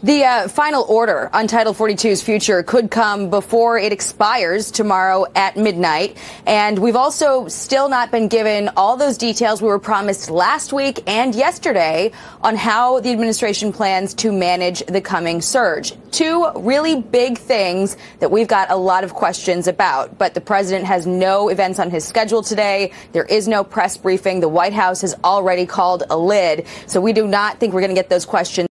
The final order on Title 42's future could come before it expires tomorrow at midnight. And we've also still not been given all those details we were promised last week and yesterday on how the administration plans to manage the coming surge. Two really big things that we've got a lot of questions about. But the president has no events on his schedule today. There is no press briefing. The White House has already called a lid. So we do not think we're going to get those questions